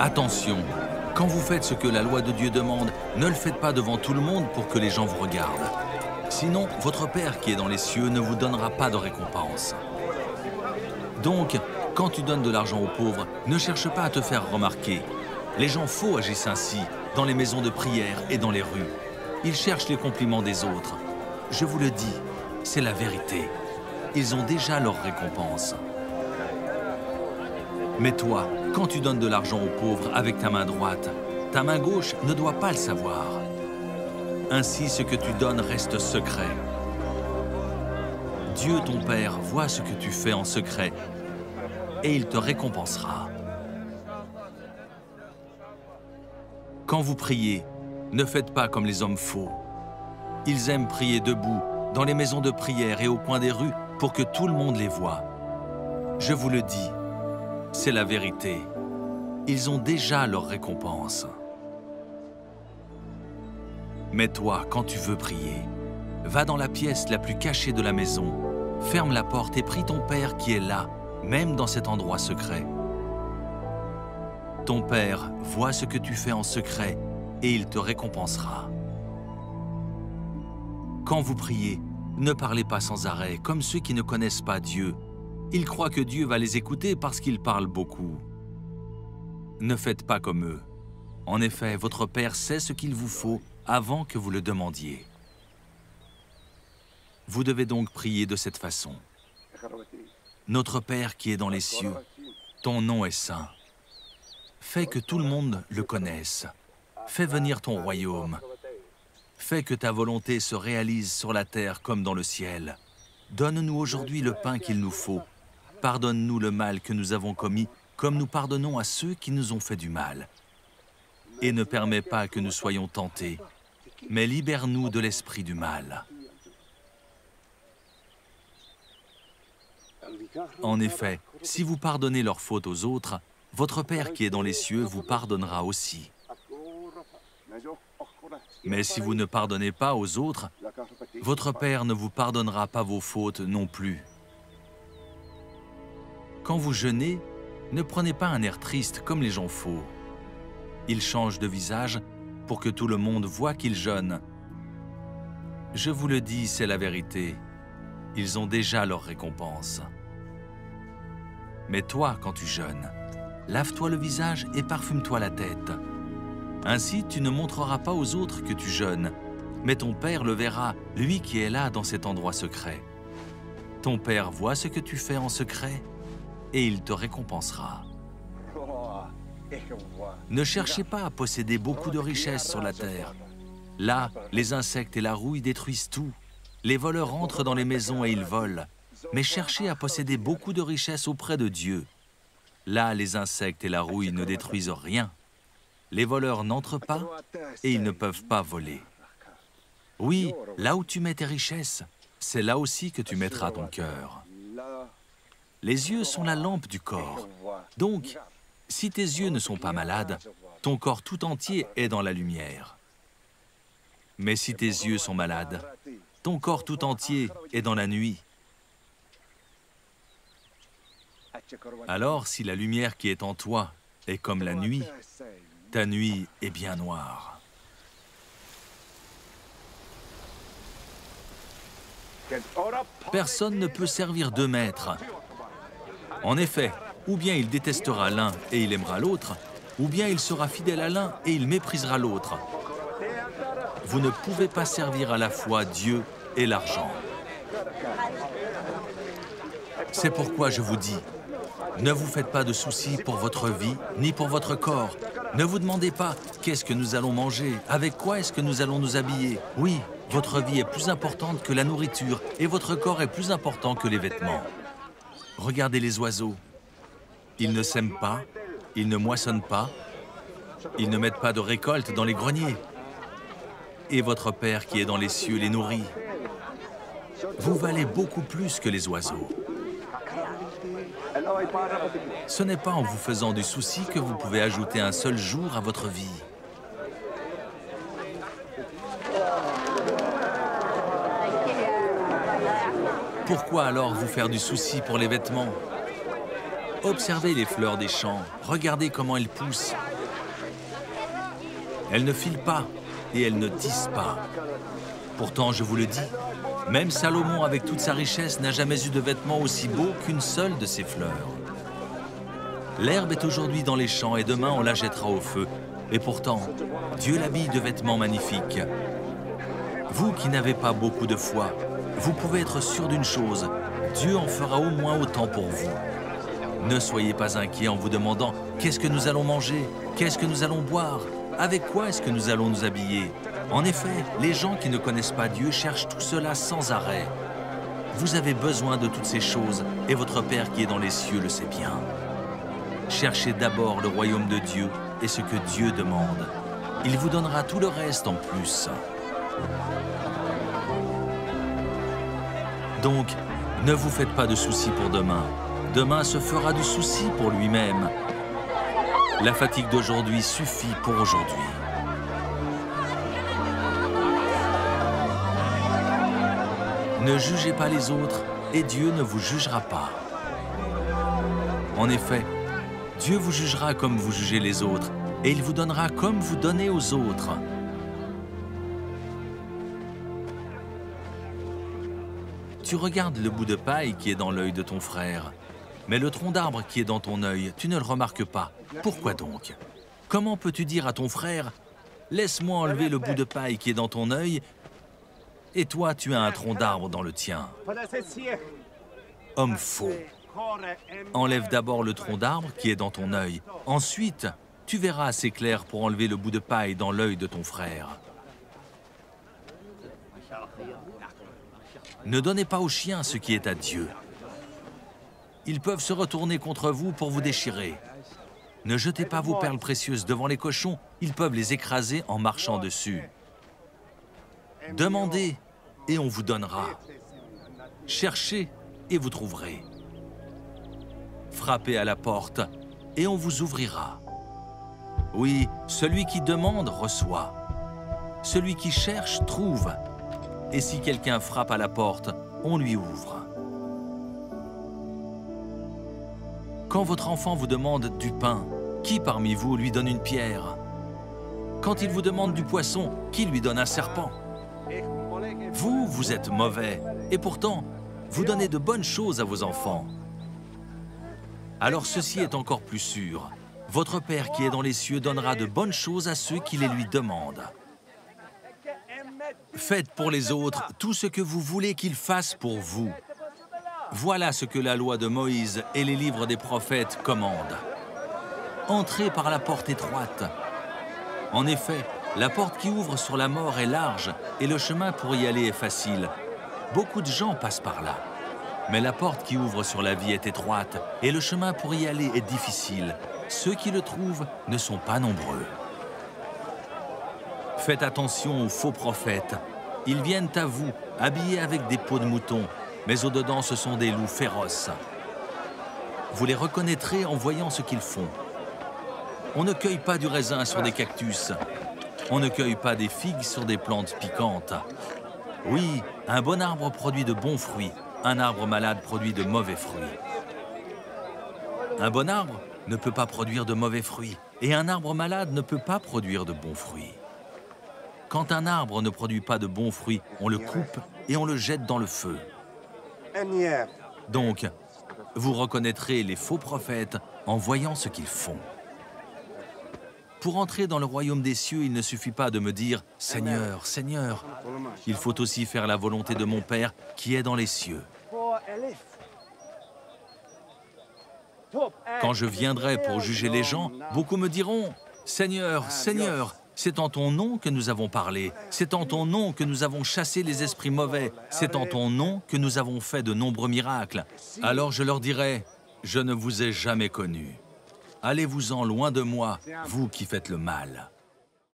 Attention, quand vous faites ce que la loi de Dieu demande, ne le faites pas devant tout le monde pour que les gens vous regardent. Sinon, votre Père qui est dans les cieux ne vous donnera pas de récompense. Donc, quand tu donnes de l'argent aux pauvres, ne cherche pas à te faire remarquer. Les gens faux agissent ainsi, dans les maisons de prière et dans les rues. Ils cherchent les compliments des autres. Je vous le dis, c'est la vérité. Ils ont déjà leur récompense. Mais toi, quand tu donnes de l'argent aux pauvres avec ta main droite, ta main gauche ne doit pas le savoir. Ainsi, ce que tu donnes reste secret. Dieu, ton Père, voit ce que tu fais en secret et il te récompensera. Quand vous priez, ne faites pas comme les hommes faux. Ils aiment prier debout, dans les maisons de prière et au coin des rues pour que tout le monde les voie. Je vous le dis, c'est la vérité. Ils ont déjà leur récompense. Mais toi, quand tu veux prier, va dans la pièce la plus cachée de la maison, ferme la porte et prie ton Père qui est là, même dans cet endroit secret. Ton Père voit ce que tu fais en secret et il te récompensera. Quand vous priez, ne parlez pas sans arrêt, comme ceux qui ne connaissent pas Dieu. Ils croient que Dieu va les écouter parce qu'ils parlent beaucoup. Ne faites pas comme eux. En effet, votre Père sait ce qu'il vous faut avant que vous le demandiez. Vous devez donc prier de cette façon. Notre Père qui est dans les cieux, ton nom est saint. Fais que tout le monde le connaisse. Fais venir ton royaume. Fais que ta volonté se réalise sur la terre comme dans le ciel. Donne-nous aujourd'hui le pain qu'il nous faut. Pardonne-nous le mal que nous avons commis, comme nous pardonnons à ceux qui nous ont fait du mal. Et ne permets pas que nous soyons tentés, mais libère-nous de l'esprit du mal. En effet, si vous pardonnez leurs fautes aux autres, votre Père qui est dans les cieux vous pardonnera aussi. Mais si vous ne pardonnez pas aux autres, votre Père ne vous pardonnera pas vos fautes non plus. Quand vous jeûnez, ne prenez pas un air triste comme les gens faux. Ils changent de visage pour que tout le monde voie qu'ils jeûnent. Je vous le dis, c'est la vérité. Ils ont déjà leur récompense. Mais toi, quand tu jeûnes, lave-toi le visage et parfume-toi la tête. Ainsi, tu ne montreras pas aux autres que tu jeûnes, mais ton Père le verra, lui qui est là dans cet endroit secret. Ton Père voit ce que tu fais en secret et il te récompensera. Ne cherchez pas à posséder beaucoup de richesses sur la terre. Là, les insectes et la rouille détruisent tout. Les voleurs entrent dans les maisons et ils volent. Mais cherchez à posséder beaucoup de richesses auprès de Dieu. Là, les insectes et la rouille ne détruisent rien. Les voleurs n'entrent pas et ils ne peuvent pas voler. Oui, là où tu mets tes richesses, c'est là aussi que tu mettras ton cœur. Les yeux sont la lampe du corps. Donc, si tes yeux ne sont pas malades, ton corps tout entier est dans la lumière. Mais si tes yeux sont malades, ton corps tout entier est dans la nuit. Alors, si la lumière qui est en toi est comme la nuit, ta nuit est bien noire. Personne ne peut servir deux maîtres. En effet, ou bien il détestera l'un et il aimera l'autre, ou bien il sera fidèle à l'un et il méprisera l'autre. Vous ne pouvez pas servir à la fois Dieu et l'argent. C'est pourquoi je vous dis, ne vous faites pas de soucis pour votre vie ni pour votre corps. Ne vous demandez pas qu'est-ce que nous allons manger, avec quoi est-ce que nous allons nous habiller. Oui, votre vie est plus importante que la nourriture et votre corps est plus important que les vêtements. Regardez les oiseaux. Ils ne sèment pas, ils ne moissonnent pas, ils ne mettent pas de récolte dans les greniers. Et votre Père qui est dans les cieux les nourrit. Vous valez beaucoup plus que les oiseaux. Ce n'est pas en vous faisant du souci que vous pouvez ajouter un seul jour à votre vie. Pourquoi alors vous faire du souci pour les vêtements? Observez les fleurs des champs, regardez comment elles poussent. Elles ne filent pas et elles ne tissent pas. Pourtant, je vous le dis, même Salomon, avec toute sa richesse, n'a jamais eu de vêtements aussi beaux qu'une seule de ses fleurs. L'herbe est aujourd'hui dans les champs et demain on la jettera au feu. Et pourtant, Dieu l'habille de vêtements magnifiques. Vous qui n'avez pas beaucoup de foi, vous pouvez être sûr d'une chose, Dieu en fera au moins autant pour vous. Ne soyez pas inquiets en vous demandant « Qu'est-ce que nous allons manger? Qu'est-ce que nous allons boire? Avec quoi est-ce que nous allons nous habiller ?» En effet, les gens qui ne connaissent pas Dieu cherchent tout cela sans arrêt. Vous avez besoin de toutes ces choses et votre Père qui est dans les cieux le sait bien. Cherchez d'abord le royaume de Dieu et ce que Dieu demande. Il vous donnera tout le reste en plus. Donc, ne vous faites pas de soucis pour demain. Demain se fera de soucis pour lui-même. La fatigue d'aujourd'hui suffit pour aujourd'hui. Ne jugez pas les autres et Dieu ne vous jugera pas. En effet, Dieu vous jugera comme vous jugez les autres et il vous donnera comme vous donnez aux autres. Tu regardes le bout de paille qui est dans l'œil de ton frère, mais le tronc d'arbre qui est dans ton œil, tu ne le remarques pas. Pourquoi donc? Comment peux-tu dire à ton frère « Laisse-moi enlever le bout de paille qui est dans ton œil » et toi, tu as un tronc d'arbre dans le tien? Homme faux. Enlève d'abord le tronc d'arbre qui est dans ton œil. Ensuite, tu verras assez clair pour enlever le bout de paille dans l'œil de ton frère. Ne donnez pas aux chiens ce qui est à Dieu. Ils peuvent se retourner contre vous pour vous déchirer. Ne jetez pas vos perles précieuses devant les cochons, ils peuvent les écraser en marchant dessus. Demandez et on vous donnera. Cherchez et vous trouverez. Frappez à la porte et on vous ouvrira. Oui, celui qui demande reçoit. Celui qui cherche trouve. Et si quelqu'un frappe à la porte, on lui ouvre. Quand votre enfant vous demande du pain, qui parmi vous lui donne une pierre? Quand il vous demande du poisson, qui lui donne un serpent? Vous, vous êtes mauvais, et pourtant, vous donnez de bonnes choses à vos enfants. Alors ceci est encore plus sûr. Votre Père qui est dans les cieux donnera de bonnes choses à ceux qui les lui demandent. Faites pour les autres tout ce que vous voulez qu'ils fassent pour vous. Voilà ce que la loi de Moïse et les livres des prophètes commandent. Entrez par la porte étroite. En effet, la porte qui ouvre sur la mort est large et le chemin pour y aller est facile. Beaucoup de gens passent par là. Mais la porte qui ouvre sur la vie est étroite et le chemin pour y aller est difficile. Ceux qui le trouvent ne sont pas nombreux. Faites attention aux faux prophètes. Ils viennent à vous, habillés avec des peaux de mouton, mais au-dedans ce sont des loups féroces. Vous les reconnaîtrez en voyant ce qu'ils font. On ne cueille pas du raisin sur des cactus. On ne cueille pas des figues sur des plantes piquantes. Oui, un bon arbre produit de bons fruits. Un arbre malade produit de mauvais fruits. Un bon arbre ne peut pas produire de mauvais fruits. Et un arbre malade ne peut pas produire de bons fruits. Quand un arbre ne produit pas de bons fruits, on le coupe et on le jette dans le feu. Donc, vous reconnaîtrez les faux prophètes en voyant ce qu'ils font. Pour entrer dans le royaume des cieux, il ne suffit pas de me dire « Seigneur, Seigneur ». Il faut aussi faire la volonté de mon Père qui est dans les cieux. Quand je viendrai pour juger les gens, beaucoup me diront « Seigneur, Seigneur ». C'est en ton nom que nous avons parlé, c'est en ton nom que nous avons chassé les esprits mauvais, c'est en ton nom que nous avons fait de nombreux miracles. Alors je leur dirai, je ne vous ai jamais connus. Allez-vous-en loin de moi, vous qui faites le mal.